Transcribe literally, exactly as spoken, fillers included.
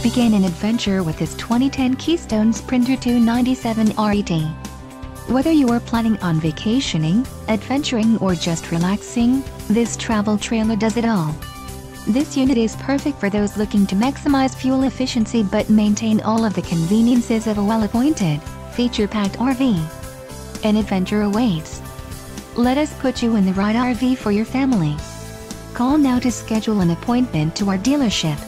begin an adventure with this twenty ten Keystone Sprinter two ninety-seven R E T. Whether you are planning on vacationing, adventuring or just relaxing, this travel trailer does it all. This unit is perfect for those looking to maximize fuel efficiency but maintain all of the conveniences of a well-appointed, feature-packed R V. An adventure awaits. Let us put you in the right R V for your family. Call now to schedule an appointment to our dealership.